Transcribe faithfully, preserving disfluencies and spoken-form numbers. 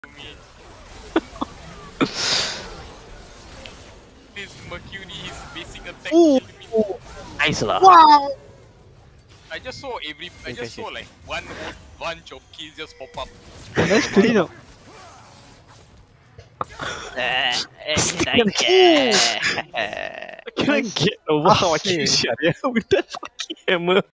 me. This Mercury, his basic attack Ooh. killed me. Nice lah. Wow! I just saw every. I just saw like one whole bunch of kills just pop up. Nice clean up. Eh, eh, Second nice. kill. Eh. Nice. Get over how much Asyik. you shot, yeah, with that fucking hammer.